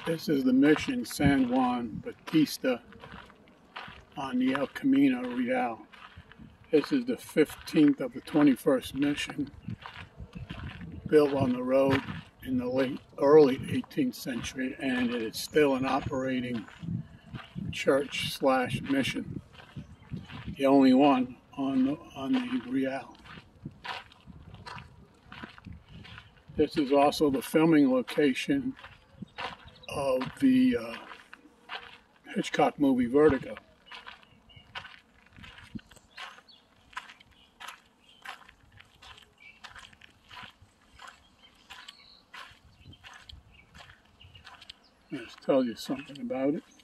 This is the mission San Juan Bautista on the El Camino Real. This is the 15th of the 21st mission, built on the road in the early 18th century, and it is still an operating church/mission, the only one on the Real. This is also the filming location of the Hitchcock movie Vertigo. Let's tell you something about it.